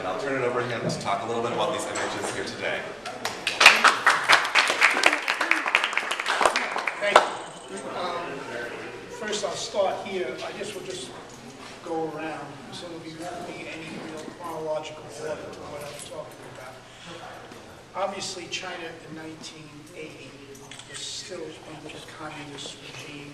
I'll turn it over to him to talk a little bit about these images here today. Thank you. First I'll start here. I guess we'll just go around, so there won't be any real chronological order to what I'm talking about. Obviously, China in 1980 was still under the communist regime,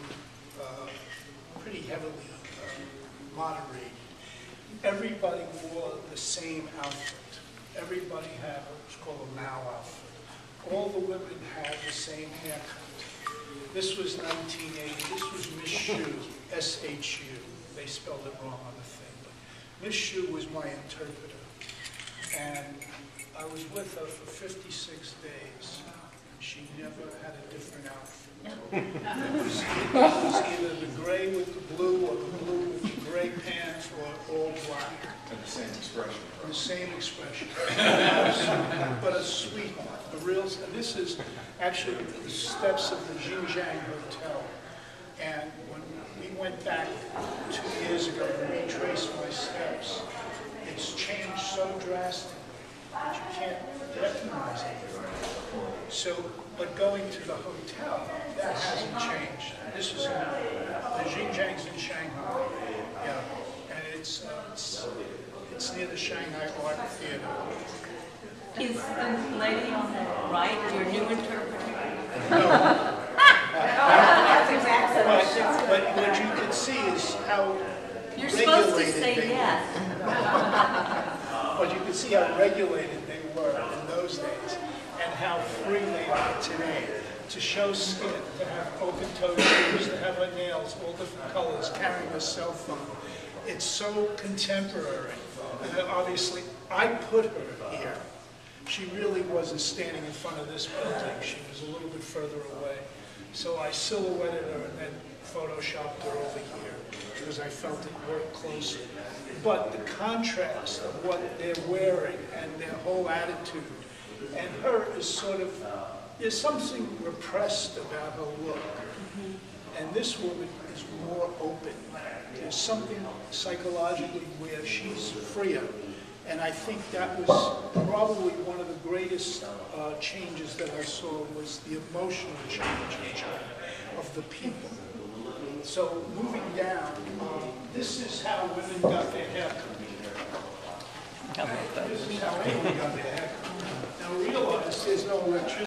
pretty heavily moderated. Everybody wore the same outfit. Everybody had what's called a Mao outfit. All the women had the same haircut. This was 1980. This was Miss Xu, S-H-U. They spelled it wrong on the thing. But Miss Xu was my interpreter. And I was with her for 56 days. She never had a different outfit. It was either the gray with the blue or the blue with the gray pants or all black. And the same expression. The same expression. But a sweetheart. A real, and this is actually the steps of the Xinjiang Hotel. And when we went back 2 years ago and retraced my steps, it's changed so drastically that you can't recognize it. So, but going to the hotel, that hasn't changed. This is the Xinjiang's in Shanghai, yeah, and it's near the Shanghai Art Theater. Is the lady on the right your new interpreter? No. That's exactly But what you can see is how You're supposed to regulated say they yes. were. But you can see how regulated they were in those days and how free they are today. To show skin, to have open-toed shoes, to have her nails, all different colors, carrying a cell phone. It's so contemporary. And obviously, I put her here. She really wasn't standing in front of this building. She was a little bit further away. So I silhouetted her and then photoshopped her over here because I felt it worked closer. But the contrast of what they're wearing and their whole attitude, and her is sort of, there's something repressed about her look. And this woman is more open. There's something psychologically where she's freer. And I think that was probably one of the greatest changes that I saw was the emotional change in China of the people. So moving down, this is how women got their haircut. This is how anyone got their haircut. Now realize there's no electricity.